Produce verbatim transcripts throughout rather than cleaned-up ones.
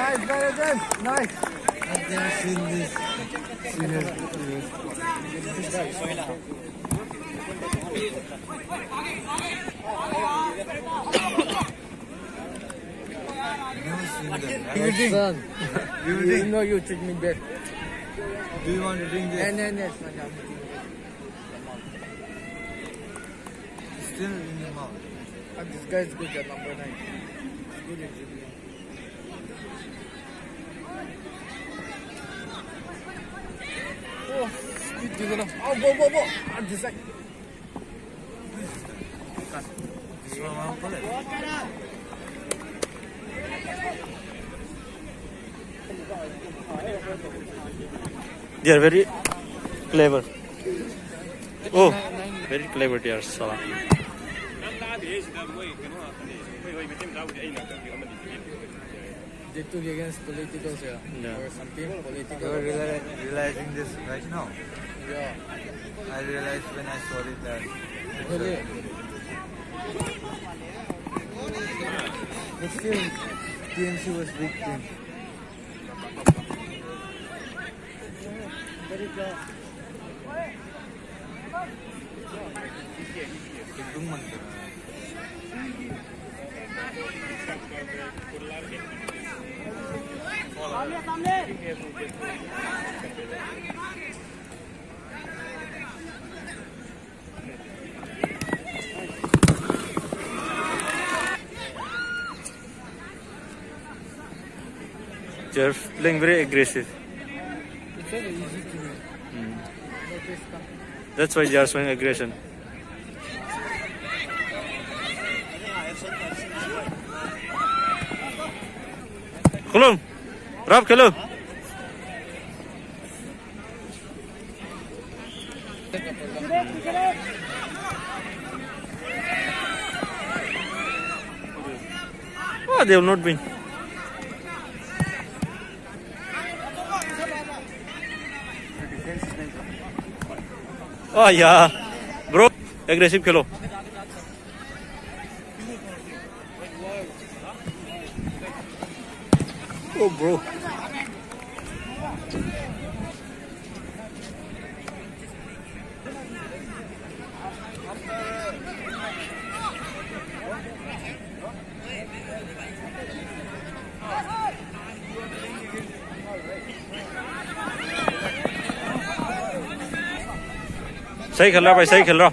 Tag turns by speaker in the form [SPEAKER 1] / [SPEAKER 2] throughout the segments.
[SPEAKER 1] Nice, Jonathan. Nice. I've never seen this. Serious. Building. You know you treat me back.
[SPEAKER 2] Do you want to drink this?
[SPEAKER 1] And then yes,
[SPEAKER 2] Still in your mouth.
[SPEAKER 1] and this guy is good at number nine. Good at dribbling. Oh, speed juga lah. Oh, bo bo bo. Ah, this side.
[SPEAKER 2] This one mau apa lagi?
[SPEAKER 3] They are very clever. Oh, very clever they are. Salah.
[SPEAKER 1] They took against politicals, yeah.
[SPEAKER 3] Yeah.
[SPEAKER 1] Or something political.
[SPEAKER 2] You're reali realizing this right now.
[SPEAKER 1] Yeah.
[SPEAKER 2] I realized when I saw it that.
[SPEAKER 1] Really?
[SPEAKER 2] But still, T M C was big team. Gedung mantap.
[SPEAKER 3] They are playing very aggressive.
[SPEAKER 1] It's very easy to win.
[SPEAKER 3] Mm.
[SPEAKER 1] But this stuff.
[SPEAKER 3] That's why they are showing aggression. Kulum, Rab, hello. Oh, they will not win. Oh yeah, bro, aggressive Khelo. Oh bro. सही खेल रहा भाई, सही खेल रहा.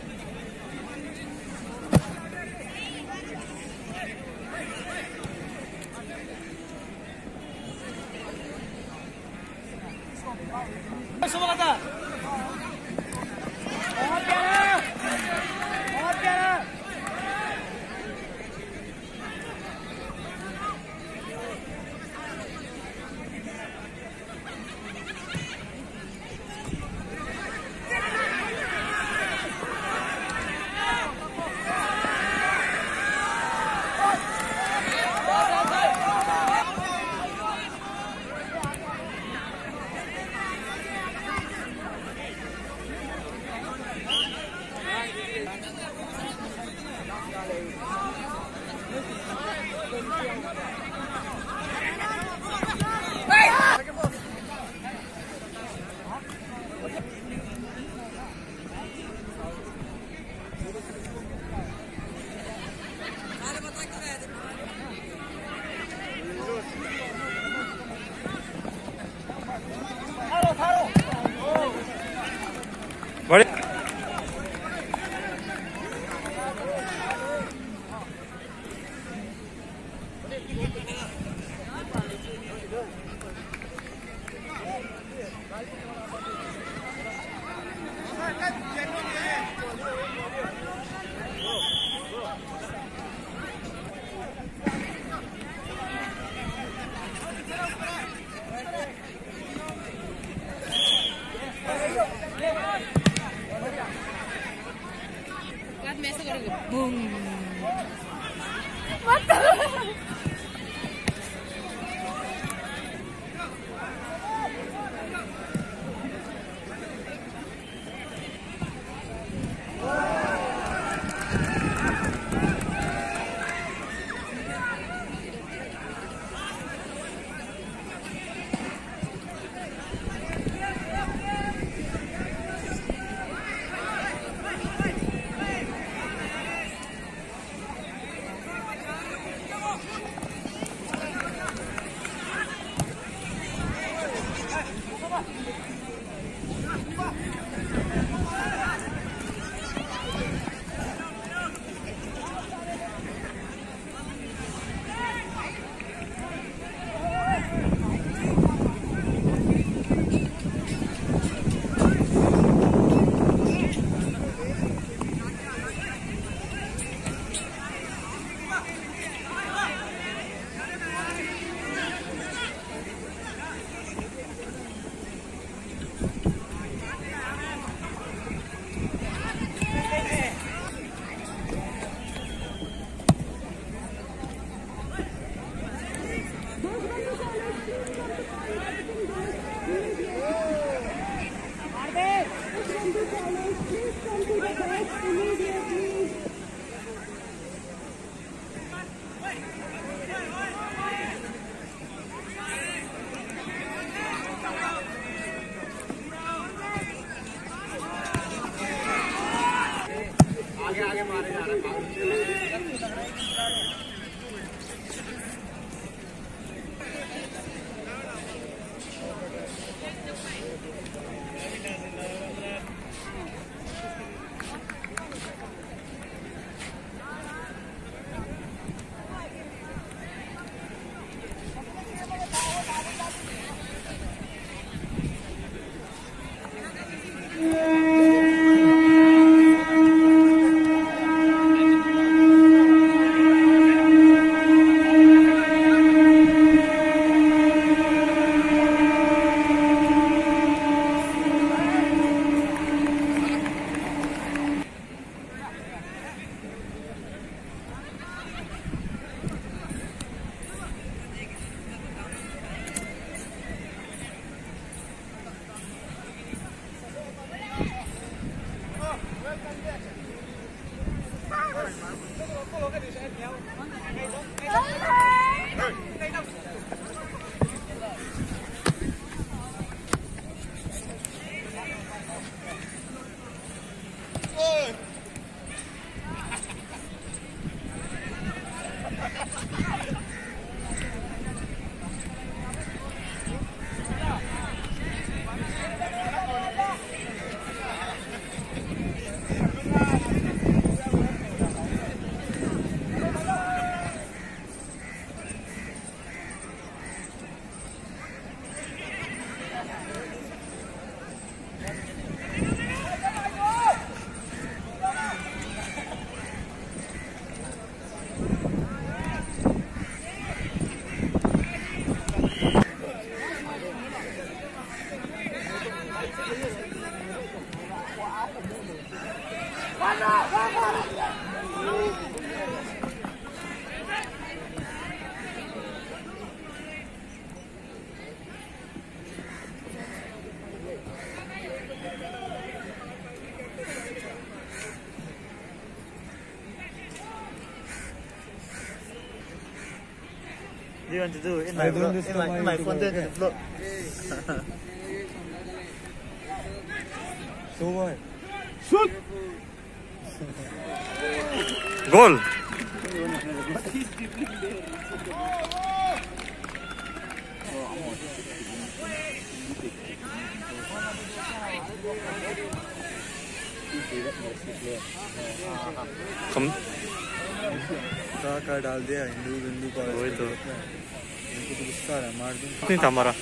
[SPEAKER 3] Do you want to do in my
[SPEAKER 1] I don't
[SPEAKER 3] vlog? In
[SPEAKER 1] understand
[SPEAKER 3] my,
[SPEAKER 1] why
[SPEAKER 3] in my
[SPEAKER 1] you do
[SPEAKER 3] content
[SPEAKER 1] that.
[SPEAKER 3] vlog.
[SPEAKER 1] So what?
[SPEAKER 3] Shoot! Goal! Come.
[SPEAKER 2] का का डाल दिया हिंदू हिंदू का
[SPEAKER 3] वही तो
[SPEAKER 2] इनको तो गुस्सा आ रहा है, मार दूं
[SPEAKER 3] नहीं था हमारा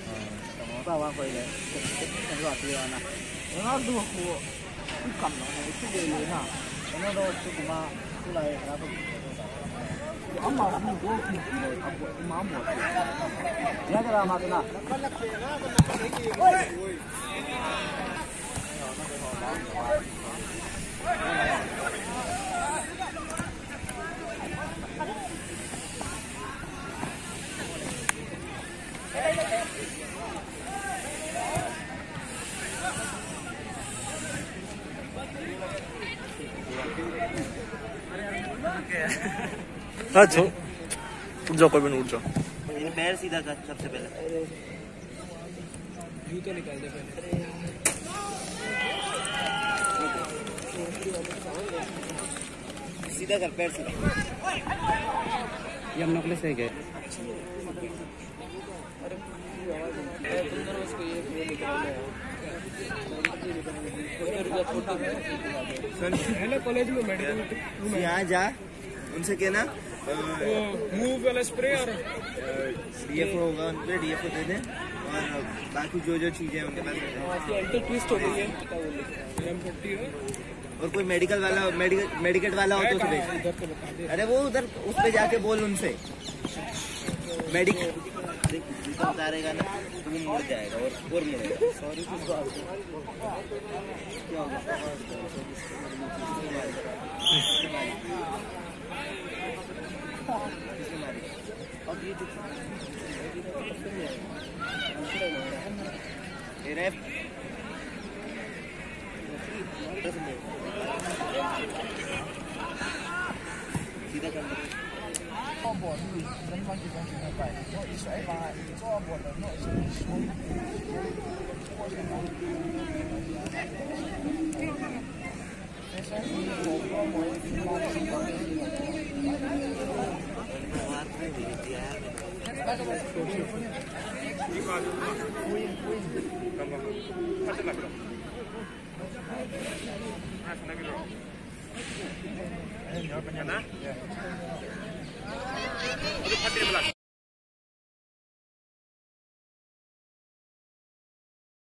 [SPEAKER 3] हाँ जो उठ जाओ, कोई भी नहीं, उठ जाओ।
[SPEAKER 4] पैर सीधा कर सबसे पहले।
[SPEAKER 1] जूते निकाल दे पहले।
[SPEAKER 4] सीधा कर, पैर सीधा।
[SPEAKER 1] ये हम नकली से गए। पहले कॉलेज में मेडिकल
[SPEAKER 4] यहाँ जा, उनसे कहना
[SPEAKER 1] मूव वाला स्प्रे और
[SPEAKER 4] डीएफओ होगा, उन पे डीएफओ दे दें और बाकी जो जो चीजें उनके पास
[SPEAKER 1] एंटी ट्विस्ट हो गई है एम फोर्टी है।
[SPEAKER 4] और कोई मेडिकल वाला मेडिकल मेडिकेट वाला हो तो उसे भेज।
[SPEAKER 1] इधर तो बता दे।
[SPEAKER 4] अरे वो उधर उस पे जाके बोल उनसे मेडिकल उतारेगा ना तो वो मुड़ जाएगा और और मुड़ेगा। सॉरी कुछ बात क्या होगा अब ये ये रेफ सीधा कर दो।
[SPEAKER 3] Itu